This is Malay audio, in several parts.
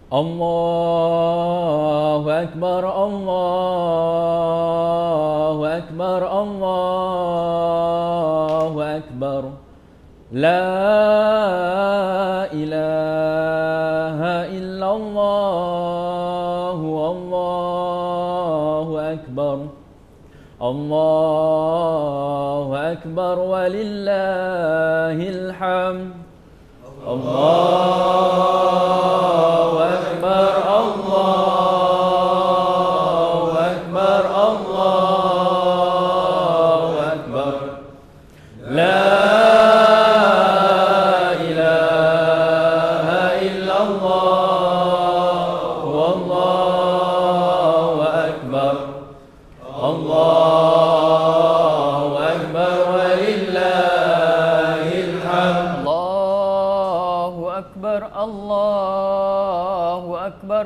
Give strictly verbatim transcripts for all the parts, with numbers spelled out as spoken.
الله أكبر الله أكبر الله أكبر لا إله إلا الله الله أكبر الله أكبر ولله الحمد الله أكبر الله أكبر الله أكبر لا إله إلا الله والله أكبر الله أكبر ولله الحمد الله أكبر الله أكبر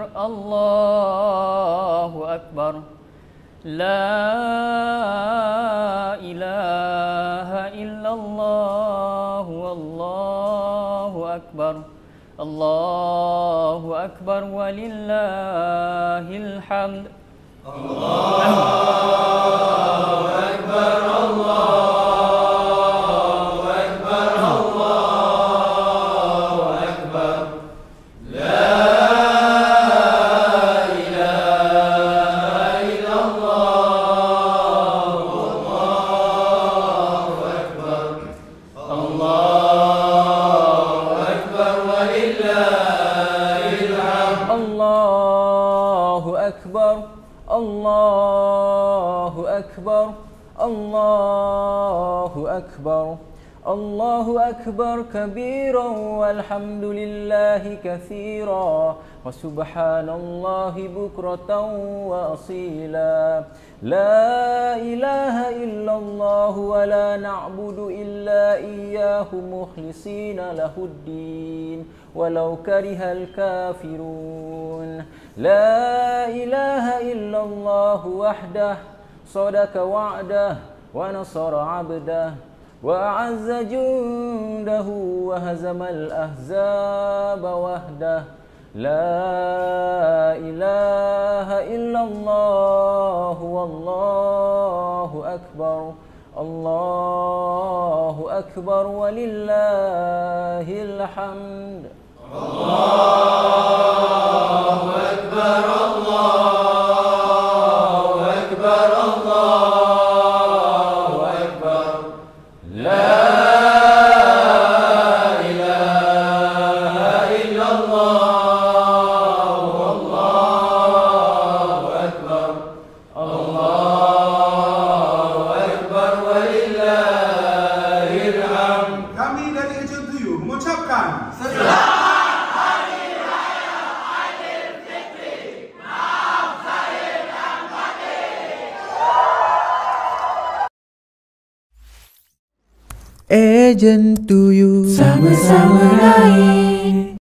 الله أكبر لا إله إلا الله والله أكبر الله أكبر ولله الحمد الله أكبر الله أكبر الله أكبر لا إله إلا الله والله أكبر الله أكبر ولله الحمد الله أكبر الله أكبر الله أكبر الله أكبر كبيرا والحمد لله كثيرا وسبحان الله بكرة وأصيلا لا إله إلا الله ولا نعبد إلا إياه مخلصين له الدين ولو كره الكافرون لا إله إلا الله وحده صدق وعده ونصر عبده وأعز جنده وهزم الأحزاب وحده لا إله إلا الله والله أكبر الله أكبر ولله الحمد الله أكبر الله أكبر الله أكبر لا إله إلا الله والله أكبر الله أكبر ولله الحمد. Kami dari Agent Tuyul mengucapkan Selamat Hari Raya Aidilfitri. Maaf zahir dan batin. Agent Tuyul, sama-sama lain.